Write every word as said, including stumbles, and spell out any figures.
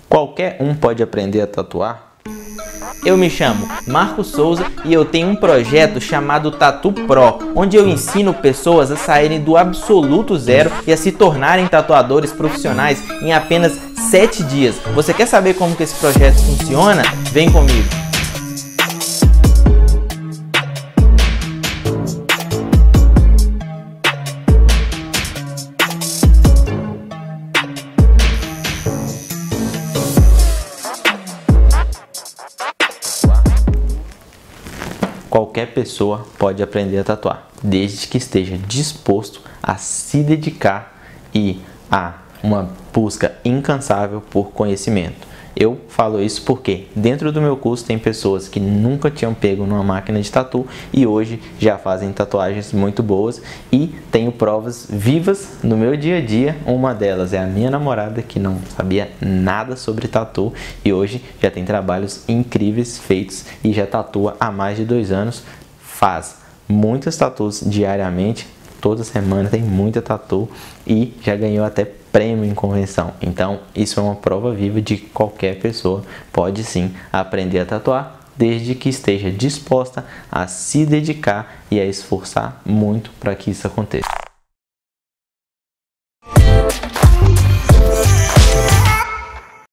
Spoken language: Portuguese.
Qualquer um pode aprender a tatuar? Eu me chamo Marcos Souza e eu tenho um projeto chamado Tatu Pro, onde eu ensino pessoas a saírem do absoluto zero e a se tornarem tatuadores profissionais em apenas sete dias. Você quer saber como que esse projeto funciona? Vem comigo! Qualquer pessoa pode aprender a tatuar, desde que esteja disposto a se dedicar e a uma busca incansável por conhecimento. Eu falo isso porque dentro do meu curso tem pessoas que nunca tinham pego numa máquina de tatu e hoje já fazem tatuagens muito boas, e tenho provas vivas no meu dia a dia. Uma delas é a minha namorada, que não sabia nada sobre tatu e hoje já tem trabalhos incríveis feitos e já tatua há mais de dois anos, faz muitas tatus diariamente, toda semana tem muita tatu e já ganhou até prêmio em convenção. Então isso é uma prova viva de que qualquer pessoa pode sim aprender a tatuar, desde que esteja disposta a se dedicar e a esforçar muito para que isso aconteça.